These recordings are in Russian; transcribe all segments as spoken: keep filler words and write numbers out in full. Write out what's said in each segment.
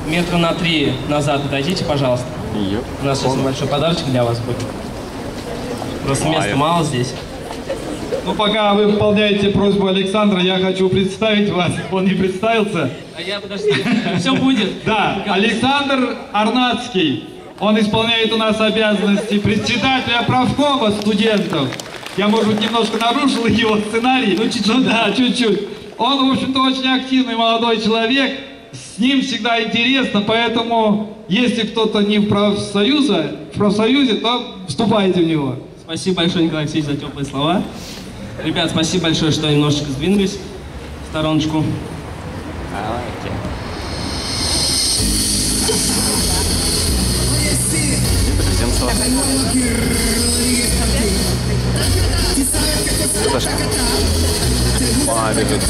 метра на три назад отойдите, пожалуйста. Йоп. У нас сейчас небольшой подарочек для вас будет. Просто места мало здесь. Ну, пока вы выполняете просьбу Александра, я хочу представить вас. Он не представился. А я, подожди, все будет. Да, Александр Арнацкий. Он исполняет у нас обязанности председателя профкома студентов. Я, может быть, немножко нарушил его сценарий. Ну, чуть-чуть. Ну, да, чуть-чуть. Он, в общем-то, очень активный молодой человек. С ним всегда интересно, поэтому, если кто-то не в профсоюзе, в профсоюзе, то вступайте в него. Спасибо большое, Николай Алексеевич, за теплые слова. Ребят, спасибо большое, что немножечко сдвинулись в стороночку. Давайте. Это что? А, бегут.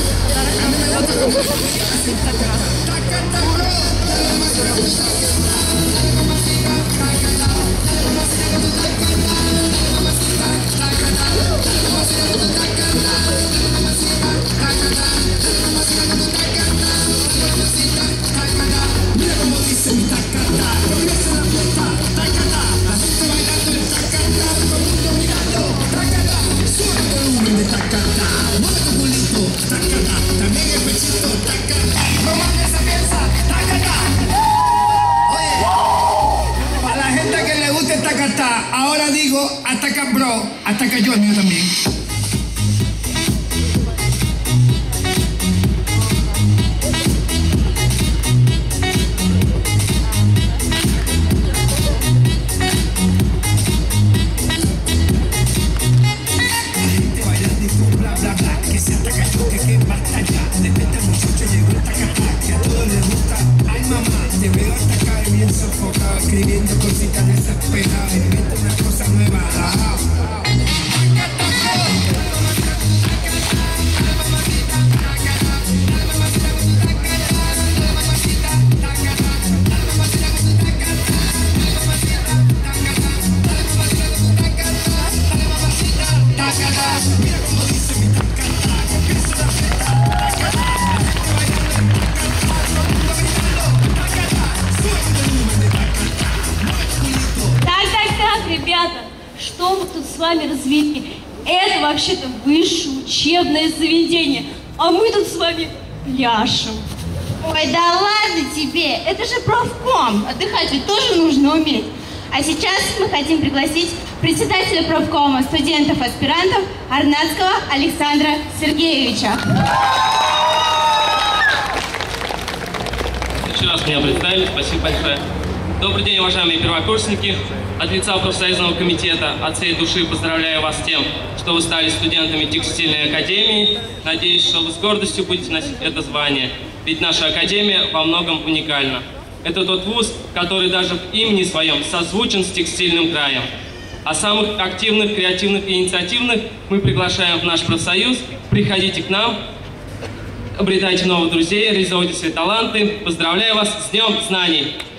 Para la gente que le guste tacatá, ahora digo ataca bro, ataca yo el mío también. Escribiendo cositas desesperadas, inventa una cosa nueva. Ребята, что вы тут с вами развели? Это вообще-то высшее учебное заведение, а мы тут с вами пляшем. Ой, да ладно тебе, это же профком, отдыхать ведь тоже нужно уметь. А сейчас мы хотим пригласить председателя профкома студентов-аспирантов Арнацкого Александра Сергеевича. Еще раз меня представили, спасибо большое. Добрый день, уважаемые первокурсники. От лица профсоюзного комитета от всей души поздравляю вас с тем, что вы стали студентами текстильной академии. Надеюсь, что вы с гордостью будете носить это звание, ведь наша академия во многом уникальна. Это тот вуз, который даже в имени своем созвучен с текстильным краем. А самых активных, креативных и инициативных мы приглашаем в наш профсоюз. Приходите к нам, обретайте новых друзей, реализуйте свои таланты. Поздравляю вас с Днем знаний!